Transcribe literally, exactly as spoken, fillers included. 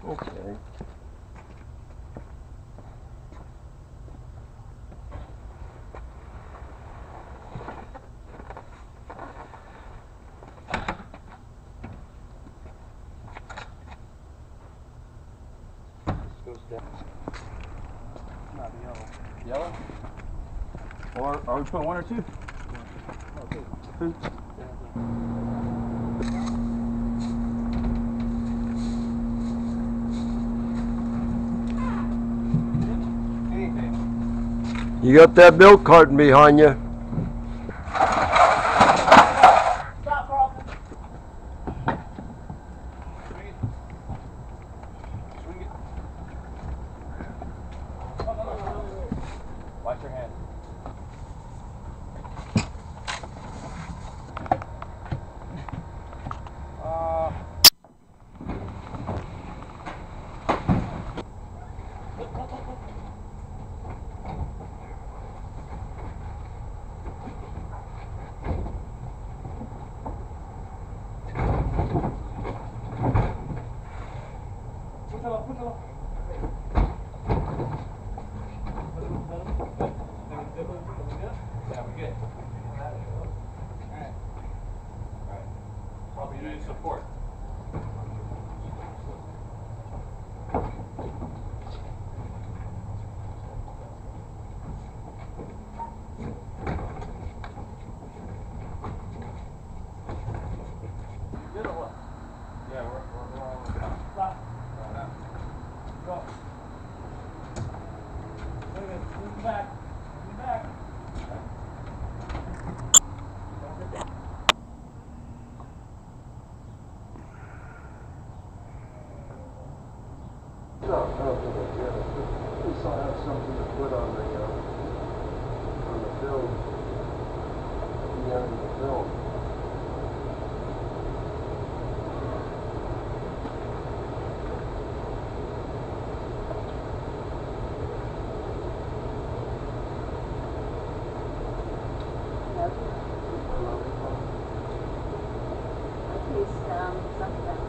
Okay. Goes down. Not yellow. Yellow? Or are we putting one or two? Okay. Two? Anything. You got that milk carton behind you. Stop, Carlton. Swing it. Swing it. Oh, no, no, no, no, no. Watch your hand. Uh, Púchalo, púchalo. Yeah, we good. Alright. Alright. Probably you need support. Good or what? Yeah, we're, we're, we're all stop. Right now. Go. Wait a minute. Move back. Move back. No, no, yeah, at least I'll have something to put on the, uh, on the film, at the end of the film. I taste um, something.